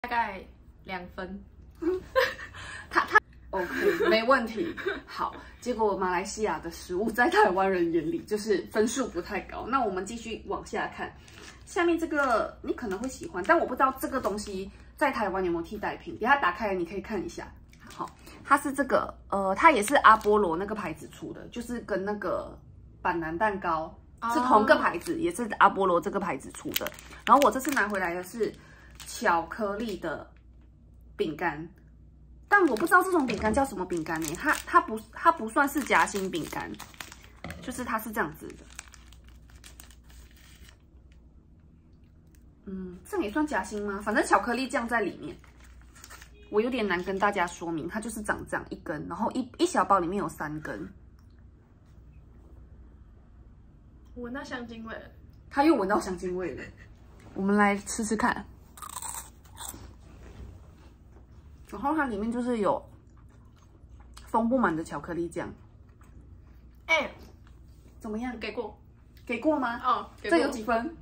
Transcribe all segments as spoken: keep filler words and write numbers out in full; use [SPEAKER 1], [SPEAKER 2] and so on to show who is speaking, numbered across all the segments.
[SPEAKER 1] 大概两分。
[SPEAKER 2] 他他 OK 没问题。好，结果马来西亚的食物在台湾人眼里就是分数不太高。那我们继续往下看，下面这个你可能会喜欢，但我不知道这个东西在台湾有没有替代品。等一下打开来你可以看一下。好，它是这个呃，它也是阿波罗那个牌子出的，就是跟那个板南蛋糕。 是同个牌子，也是阿波罗这个牌子出的。然后我这次拿回来的是巧克力的饼干，但我不知道这种饼干叫什么饼干呢？它它不它不算是夹心饼干，就是它是这样子的。嗯，这也算夹心吗？反正巧克力酱在里面，我有点难跟大家说明，它就是长这样一根，然后一一小包里面有三根。
[SPEAKER 1] 闻到香精味了，
[SPEAKER 2] 他又闻到香精味了。我们来吃吃看。然后它里面就是有封不满的巧克力酱。
[SPEAKER 1] 哎、欸，
[SPEAKER 2] 怎么样？
[SPEAKER 1] 给过？
[SPEAKER 2] 给过吗？
[SPEAKER 1] 哦，给过。
[SPEAKER 2] 这有几分？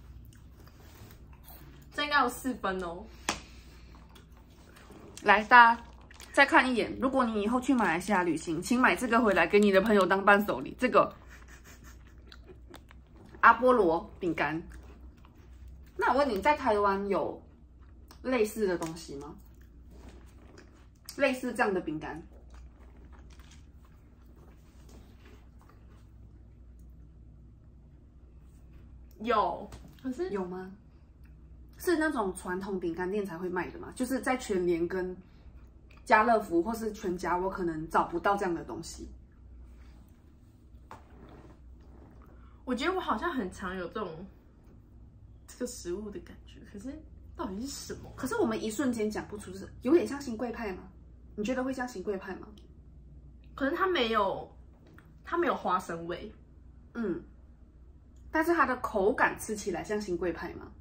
[SPEAKER 1] 这应该有四分哦。
[SPEAKER 2] 来，大家再看一眼。如果你以后去马来西亚旅行，请买这个回来给你的朋友当伴手礼。这个。 阿波罗饼干，那我问你，在台湾有类似的东西吗？类似这样的饼干？
[SPEAKER 1] 有，可是
[SPEAKER 2] 有吗？是那种传统饼干店才会卖的吗？就是在全联跟家乐福或是全家，我可能找不到这样的东西。
[SPEAKER 1] 我觉得我好像很常有这种这个食物的感觉，可是到底是什么？
[SPEAKER 2] 可是我们一瞬间讲不出，是有点像新贵派吗？你觉得会像新贵派吗？
[SPEAKER 1] 可是它没有，它没有花生味，
[SPEAKER 2] 嗯，但是它的口感吃起来像新贵派吗？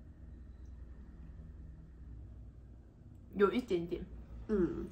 [SPEAKER 1] 有一点点，
[SPEAKER 2] 嗯，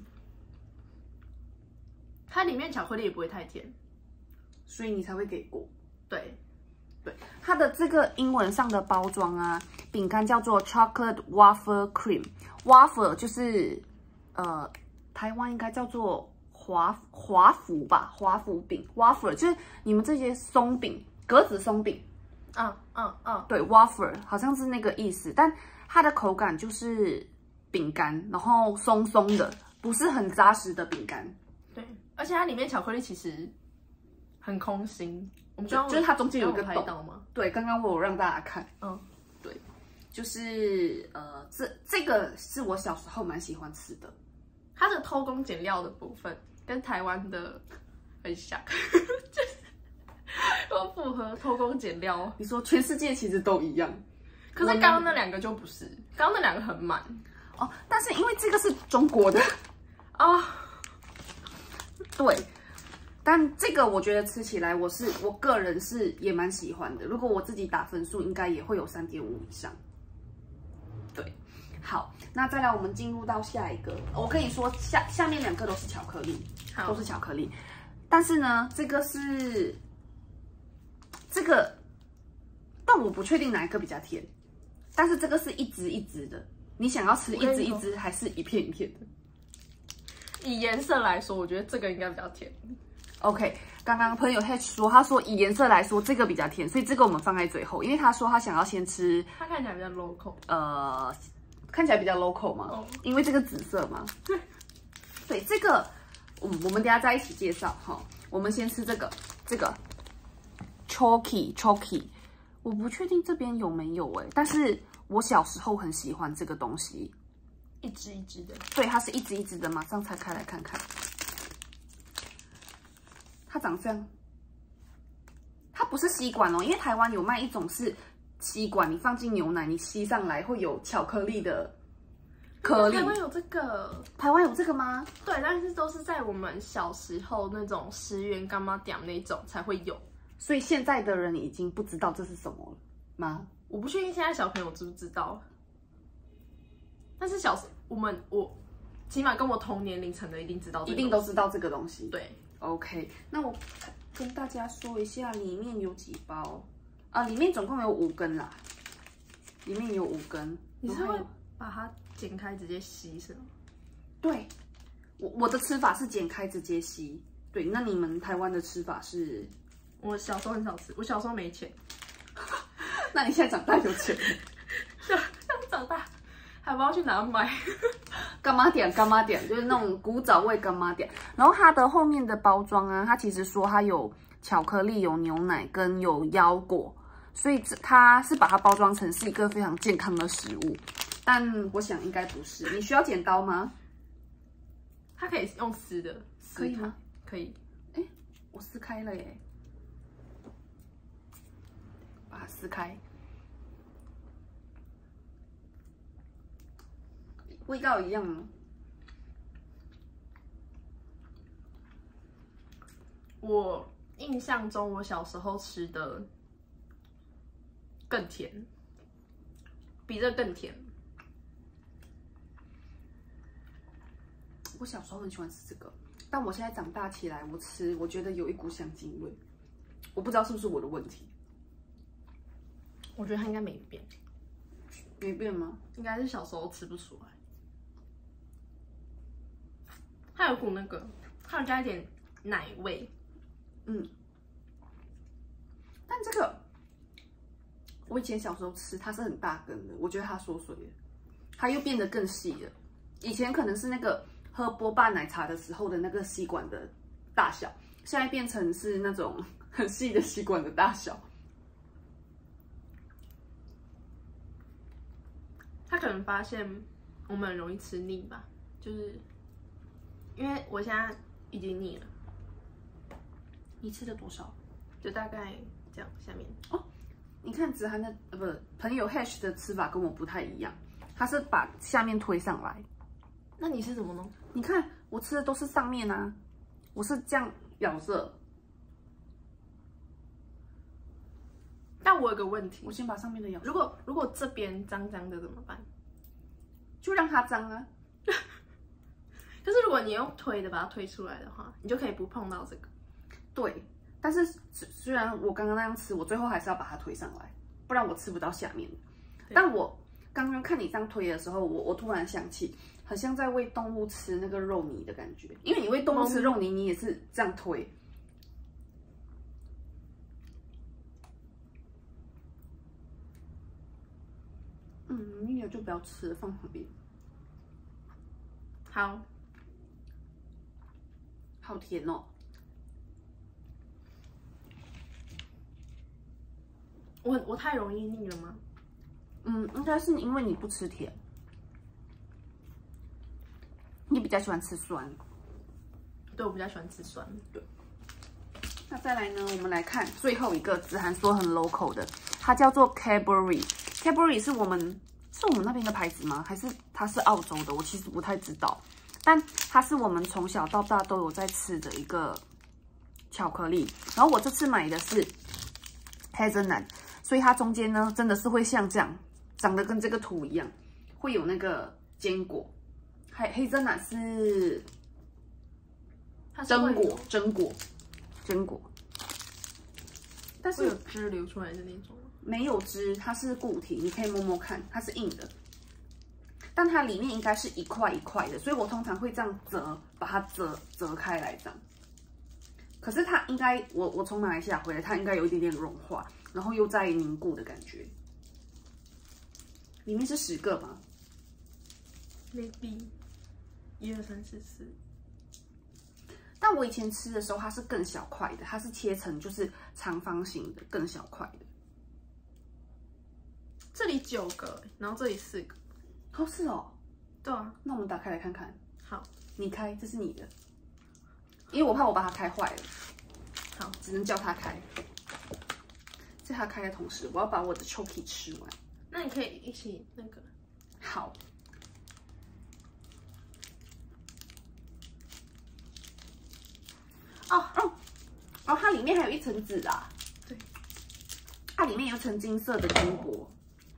[SPEAKER 1] 它里面巧克力也不会太甜，
[SPEAKER 2] 所以你才会给过。
[SPEAKER 1] 对，
[SPEAKER 2] 对，它的这个英文上的包装啊，饼干叫做 Chocolate Waffle Cream，Waffle 就是呃，台湾应该叫做华华福吧，华福饼 ，Waffle 就是你们这些松饼，格子松饼，
[SPEAKER 1] 嗯嗯嗯，
[SPEAKER 2] 对 ，Waffle 好像是那个意思，但它的口感就是饼干，然后松松的，不是很扎实的饼干。
[SPEAKER 1] 对，而且它里面巧克力其实很空心。 我们
[SPEAKER 2] 就就是它中间有一个
[SPEAKER 1] 洞吗？
[SPEAKER 2] 对，刚刚我有让大家看，
[SPEAKER 1] 嗯，
[SPEAKER 2] 对，就是呃，这这个是我小时候蛮喜欢吃的。
[SPEAKER 1] 它的偷工减料的部分跟台湾的很像，就是都符合偷工减料。
[SPEAKER 2] 你说全世界其实都一样，
[SPEAKER 1] 可是刚刚那两个就不是，刚刚那两个很满
[SPEAKER 2] 哦，但是因为这个是中国的
[SPEAKER 1] 啊，哦、
[SPEAKER 2] 对。 但这个我觉得吃起来，我是我个人是也蛮喜欢的。如果我自己打分数，应该也会有三点五以上。对，好，那再来我们进入到下一个。我跟你说，下下面两个都是巧克力，都是巧克力。但是呢，这个是这个，但我不确定哪一个比较甜。但是这个是一支一支的，你想要吃一支一支，还是一片一片的？
[SPEAKER 1] 以颜色来说，我觉得这个应该比较甜。
[SPEAKER 2] OK， 刚刚朋友 H 说，他说以颜色来说，这个比较甜，所以这个我们放在最后，因为他说他想要先吃，
[SPEAKER 1] 它看起来比较 local，
[SPEAKER 2] 呃，看起来比较 local 嘛，哦、因为这个紫色嘛。
[SPEAKER 1] 对，
[SPEAKER 2] 对，这个，嗯，我们等一下再一起介绍哈。我们先吃这个，这个 Choki Choki， 我不确定这边有没有哎、欸，但是我小时候很喜欢这个东西，
[SPEAKER 1] 一支一支的，
[SPEAKER 2] 对，它是一支一支的，马上拆开来看看。 它长这样，它不是吸管哦，因为台湾有卖一种是吸管，你放进牛奶，你吸上来会有巧克力的颗粒。
[SPEAKER 1] 台湾有这个？
[SPEAKER 2] 台湾有这个吗？
[SPEAKER 1] 对，但是都是在我们小时候那种十元干妈店那种才会有，
[SPEAKER 2] 所以现在的人已经不知道这是什么了吗？
[SPEAKER 1] 我不确定现在小朋友知不知道，但是小时我们我起码跟我同年龄层的一定知道这个，
[SPEAKER 2] 一定都知道这个东西。
[SPEAKER 1] 对。
[SPEAKER 2] OK， 那我跟大家说一下里面有几包啊？里面总共有五根啦，里面有五根。
[SPEAKER 1] 你是会把它剪开直接吸是吗？
[SPEAKER 2] 对，我我的吃法是剪开直接吸。对，那你们台湾的吃法是？
[SPEAKER 1] 我小时候很少吃，我小时候没钱。
[SPEAKER 2] 那你现在长大有钱？
[SPEAKER 1] 想长大还不知道去哪买。
[SPEAKER 2] 干妈点，干妈点，就是那种古早味干妈点。然后它的后面的包装啊，它其实说它有巧克力、有牛奶跟有腰果，所以它是把它包装成是一个非常健康的食物。但我想应该不是。你需要剪刀吗？
[SPEAKER 1] 它可以用撕的，
[SPEAKER 2] 可以吗？
[SPEAKER 1] 可以。
[SPEAKER 2] 哎，我撕开了耶，把它撕开。味道一样吗？
[SPEAKER 1] 我印象中，我小时候吃的更甜，比这更甜。
[SPEAKER 2] 我小时候很喜欢吃这个，但我现在长大起来，我吃我觉得有一股香精味，我不知道是不是我的问题。
[SPEAKER 1] 我觉得它应该没变，
[SPEAKER 2] 没变吗？
[SPEAKER 1] 应该是小时候吃不出来。它有股那个，它有加一点奶味，
[SPEAKER 2] 嗯。但这个我以前小时候吃，它是很大根的，我觉得它缩水了，它又变得更细了。以前可能是那个喝波霸奶茶的时候的那个吸管的大小，现在变成是那种很细的吸管的大小。
[SPEAKER 1] 他可能发现我们很容易吃腻吧，就是因为我现在已经腻了。
[SPEAKER 2] 你吃了多少？
[SPEAKER 1] 就大概这样，下面
[SPEAKER 2] 哦。你看子涵的呃不朋友 hash 的吃法跟我不太一样，他是把下面推上来。
[SPEAKER 1] 那你是怎么弄？
[SPEAKER 2] 你看我吃的都是上面啊，我是这样咬着。
[SPEAKER 1] 但我有个问题，
[SPEAKER 2] 我先把上面的咬。
[SPEAKER 1] 如果如果这边脏脏的怎么办？
[SPEAKER 2] 就让它脏啊。
[SPEAKER 1] 可是如果你用推的把它推出来的话，你就可以不碰到这个。
[SPEAKER 2] 对，但是虽然我刚刚那样吃，我最后还是要把它推上来，不然我吃不到下面。但我刚刚看你这样推的时候，我我突然想起，很像在喂动物吃那个肉泥的感觉，因为你喂动物吃肉泥，你也是这样推。嗯，腻了就不要吃了，放旁边。
[SPEAKER 1] 好，
[SPEAKER 2] 好甜哦。
[SPEAKER 1] 我我太容易腻了吗？
[SPEAKER 2] 嗯，应该是因为你不吃甜，你比较喜欢吃酸。
[SPEAKER 1] 对，我比较喜欢吃酸。
[SPEAKER 2] 对。那再来呢，我们来看最后一个，子涵说很 local 的，它叫做 Cadbury。Cadbury 是我们是我们那边的牌子吗？还是它是澳洲的？我其实不太知道。但它是我们从小到大都有在吃的一个巧克力。然后我这次买的是 Hazelnut， 所以它中间呢真的是会像这样，长得跟这个图一样，会有那个坚果。还 Hazelnut 是榛果，榛果，榛果。但是
[SPEAKER 1] 会有汁流出来的那种。
[SPEAKER 2] 没有汁，它是固体，你可以摸摸看，它是硬的，但它里面应该是一块一块的，所以我通常会这样折，把它折折开来这样。可是它应该，我我从马来西亚回来，它应该有一点点融化，然后又在凝固的感觉。里面是十个吗
[SPEAKER 1] ？maybe 一二三四四。
[SPEAKER 2] 但我以前吃的时候，它是更小块的，它是切成就是长方形的，更小块的。
[SPEAKER 1] 这里九个，然后这里四个。
[SPEAKER 2] 哦，是哦。
[SPEAKER 1] 对啊，
[SPEAKER 2] 那我们打开来看看。
[SPEAKER 1] 好，
[SPEAKER 2] 你开，这是你的，因为我怕我把它开坏了。
[SPEAKER 1] 好，
[SPEAKER 2] 只能叫它开。在它开的同时，我要把我的 Choki 吃完。
[SPEAKER 1] 那你可以一起那个。
[SPEAKER 2] 好。哦哦哦，它里面还有一层纸啊。
[SPEAKER 1] 对，
[SPEAKER 2] 它里面有一层金色的坚果。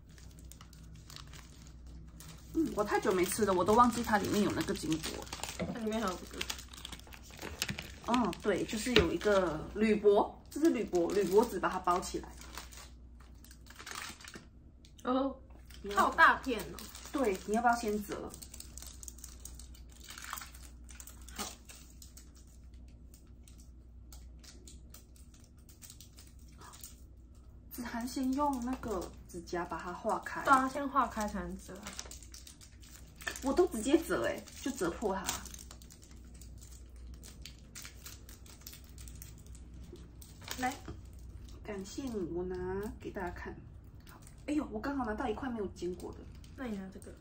[SPEAKER 2] 嗯，我太久没吃了，我都忘记它里面有那个金果。
[SPEAKER 1] 它里面还有这个。
[SPEAKER 2] 哦，对，就是有一个铝箔，这是铝箔，铝箔纸把它包起来。
[SPEAKER 1] 哦，好大片哦。
[SPEAKER 2] 对，你要不要先折？
[SPEAKER 1] 好。
[SPEAKER 2] 子涵先用那个指甲把它划开。
[SPEAKER 1] 对啊，先划开才能折。
[SPEAKER 2] 我都直接折哎、欸，就折破它。来，感谢你，我拿给大家看。好，哎呦，我刚好拿到一块没有煎过的。
[SPEAKER 1] 那你拿这个，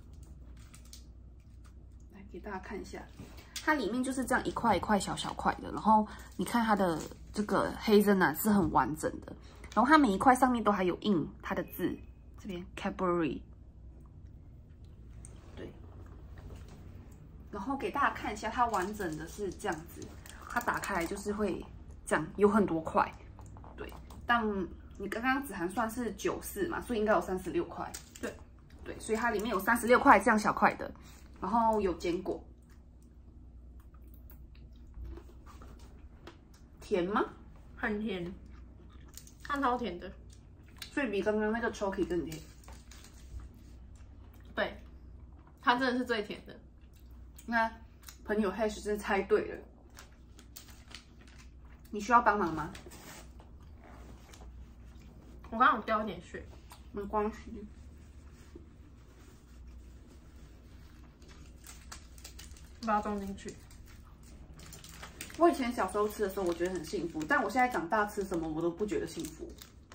[SPEAKER 2] 来给大家看一下，它里面就是这样一块一块小小块的，然后你看它的这个黑针呢是很完整的，然后它每一块上面都还有印它的字，这边 Cadbury。对，然后给大家看一下，它完整的是这样子，它打开来就是会这样，有很多块。对，但你刚刚子涵算是九四嘛，所以应该有三十六块。
[SPEAKER 1] 对，
[SPEAKER 2] 对，所以它里面有三十六块这样小块的，然后有坚果，甜吗？
[SPEAKER 1] 很甜，它超甜的，
[SPEAKER 2] 所以比刚刚那个 Choki 更甜。
[SPEAKER 1] 对，它真的是最甜的。
[SPEAKER 2] 那朋友 Hash 真的猜对了，你需要帮忙吗？
[SPEAKER 1] 我刚刚有掉一点水，
[SPEAKER 2] 没关系。
[SPEAKER 1] 把它装进去。
[SPEAKER 2] 我以前小时候吃的时候，我觉得很幸福，但我现在长大吃什么我都不觉得幸福。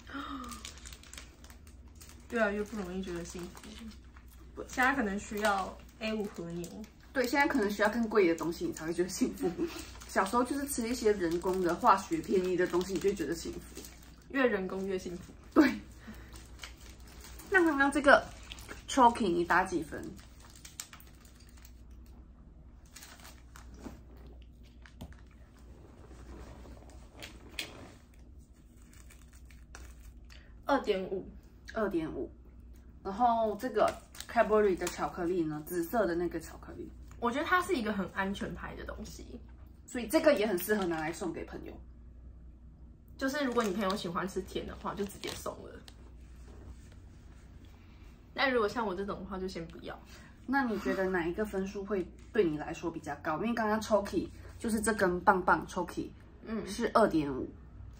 [SPEAKER 1] 越来越不容易觉得幸福。现在可能需要 A 五 和牛。
[SPEAKER 2] 对，现在可能需要更贵的东西，你才会觉得幸福。小时候就是吃一些人工的、化学便宜的东西，你就会觉得幸福。
[SPEAKER 1] 越人工越幸福。
[SPEAKER 2] 对。那刚刚这个 Choki 你打几分？
[SPEAKER 1] 二点五，
[SPEAKER 2] 二点五。然后这个 Cadbury 的巧克力呢，紫色的那个巧克力，
[SPEAKER 1] 我觉得它是一个很安全牌的东西，
[SPEAKER 2] 所以这个也很适合拿来送给朋友。
[SPEAKER 1] 就是如果你朋友喜欢吃甜的话，就直接送了。但如果像我这种的话，就先不要。
[SPEAKER 2] 那你觉得哪一个分数会对你来说比较高？因为刚刚 Choki 就是这根棒棒 Choki， 嗯，是二点五。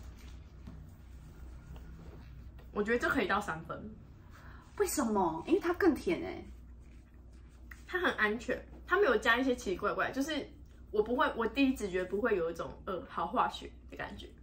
[SPEAKER 1] 我觉得这可以到三分。
[SPEAKER 2] 为什么？因为它更甜哎、欸，
[SPEAKER 1] 它很安全，它没有加一些奇奇怪怪，就是我不会，我第一直觉不会有一种呃好化学的感觉。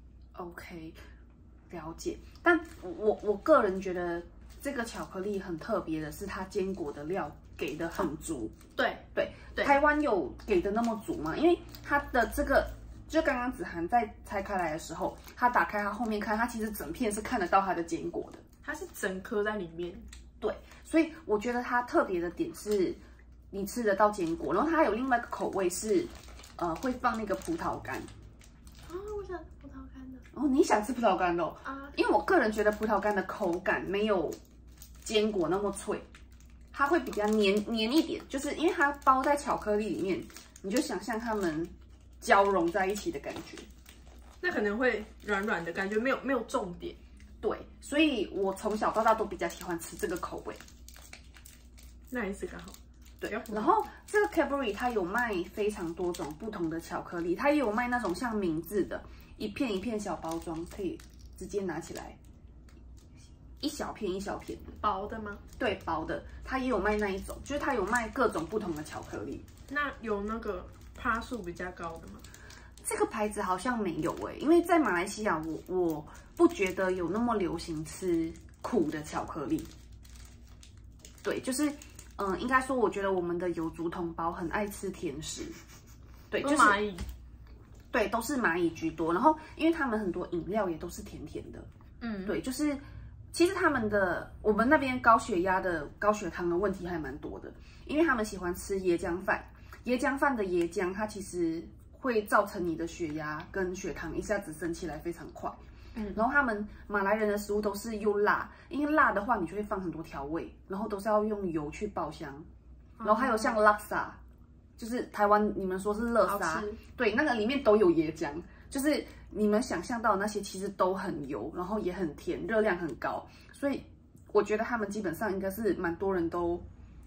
[SPEAKER 2] OK， 了解。但我我个人觉得这个巧克力很特别的是，它坚果的料给的很足。
[SPEAKER 1] 对
[SPEAKER 2] 对
[SPEAKER 1] 对，
[SPEAKER 2] 台湾有给的那么足吗？因为它的这个，就刚刚子涵在拆开来的时候，它打开它后面看，它其实整片是看得到它的坚果的。
[SPEAKER 1] 它是整颗在里面。
[SPEAKER 2] 对，所以我觉得它特别的点是，你吃得到坚果，然后它有另外一个口味是，呃，会放那个葡萄干。
[SPEAKER 1] 啊，我想葡萄干的。
[SPEAKER 2] 哦，你想吃葡萄干的哦？
[SPEAKER 1] 啊，
[SPEAKER 2] 因为我个人觉得葡萄干的口感没有坚果那么脆，它会比较黏黏一点，就是因为它包在巧克力里面，你就想象它们交融在一起的感觉。
[SPEAKER 1] 那可能会软软的感觉，没有没有重点。
[SPEAKER 2] 对，所以我从小到大都比较喜欢吃这个口味。
[SPEAKER 1] 那也是刚好。
[SPEAKER 2] 对，然后这个 Cadbury 它有卖非常多种不同的巧克力，它也有卖那种像明治的，一片一片小包装，可以直接拿起来，一小片一小片的。
[SPEAKER 1] 薄的吗？
[SPEAKER 2] 对，薄的，它也有卖那一种，就是它有卖各种不同的巧克力。
[SPEAKER 1] 那有那个趴数比较高的吗？
[SPEAKER 2] 这个牌子好像没有哎、欸，因为在马来西亚我，我我不觉得有那么流行吃苦的巧克力。对，就是嗯，应该说，我觉得我们的有族同胞很爱吃甜食。对，就是
[SPEAKER 1] 蚂蚁。
[SPEAKER 2] 对，都是蚂蚁居多。然后，因为他们很多饮料也都是甜甜的。
[SPEAKER 1] 嗯，
[SPEAKER 2] 对，就是其实他们的我们那边高血压的、高血糖的问题还蛮多的，因为他们喜欢吃椰浆饭。椰浆饭的椰浆，它其实会造成你的血压跟血糖一下子升起来非常快。嗯，然后他们马来人的食物都是又辣，因为辣的话你就会放很多调味，然后都是要用油去爆香。然后还有像拉萨，就是台湾你们说是乐沙，对，那个里面都有椰浆，就是你们想象到的那些其实都很油，然后也很甜，热量很高，所以我觉得他们基本上应该是蛮多人都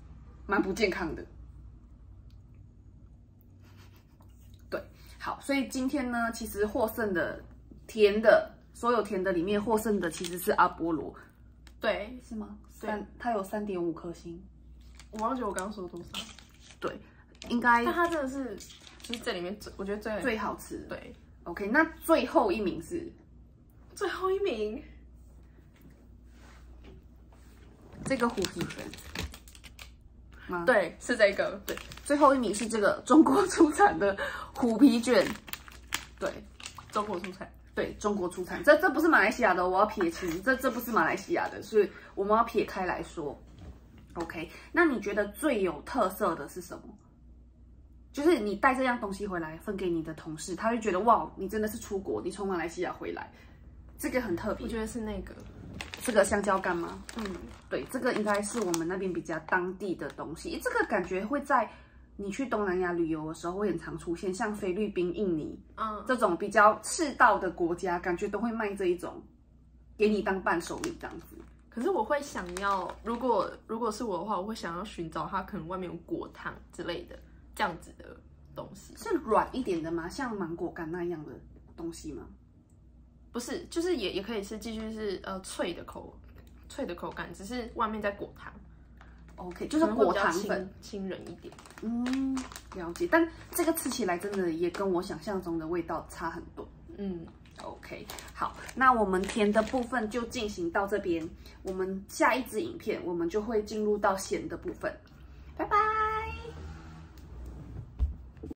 [SPEAKER 2] 蛮不健康的。对，好，所以今天呢，其实获胜的甜的，所有甜的里面获胜的其实是阿波罗，
[SPEAKER 1] 对，
[SPEAKER 2] 是吗？三，它有三点五颗星。
[SPEAKER 1] 我忘记我刚刚说多少。
[SPEAKER 2] 对，应该。
[SPEAKER 1] 但它真的是，就是这里面最，我觉得最
[SPEAKER 2] 最好吃。
[SPEAKER 1] 对
[SPEAKER 2] ，OK， 那最后一名是
[SPEAKER 1] 最后一名，
[SPEAKER 2] 这个虎皮卷吗？
[SPEAKER 1] 对，是这个。
[SPEAKER 2] 对，最后一名是这个中国出产的虎皮卷。对，
[SPEAKER 1] 中国出产。
[SPEAKER 2] 对，中国出产，这这不是马来西亚的，我要撇清，这这不是马来西亚的，所以我们要撇开来说。OK， 那你觉得最有特色的是什么？就是你带这样东西回来分给你的同事，他会觉得哇，你真的是出国，你从马来西亚回来，这个很特别。
[SPEAKER 1] 我觉得是那个，
[SPEAKER 2] 这个香蕉干吗？
[SPEAKER 1] 嗯，
[SPEAKER 2] 对，这个应该是我们那边比较当地的东西。这个感觉会在你去东南亚旅游的时候会很常出现，像菲律宾、印尼，嗯，这种比较赤道的国家，感觉都会卖这一种，给你当伴手礼这样子。
[SPEAKER 1] 可是我会想要，如果如果是我的话，我会想要寻找它可能外面有果糖之类的这样子的东西，
[SPEAKER 2] 是软一点的吗？像芒果干那样的东西吗？
[SPEAKER 1] 不是，就是也也可以是继续是呃脆的口脆的口感，只是外面在果糖。
[SPEAKER 2] OK， 就是果糖粉，
[SPEAKER 1] 轻人一点。
[SPEAKER 2] 嗯，了解。但这个吃起来真的也跟我想象中的味道差很多。嗯。OK， 好，那我们甜的部分就进行到这边。我们下一支影片，我们就会进入到咸的部分。拜拜。